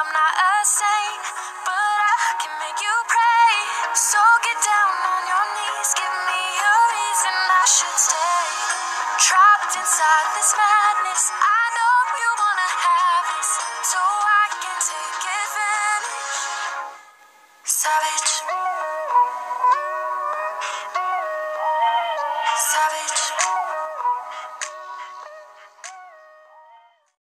I'm not a saint, but I can make you pray. So get down on your knees, give me a reason I should stay. Trapped inside this madness, I know you wanna have this, so I can take advantage. Savage, savage.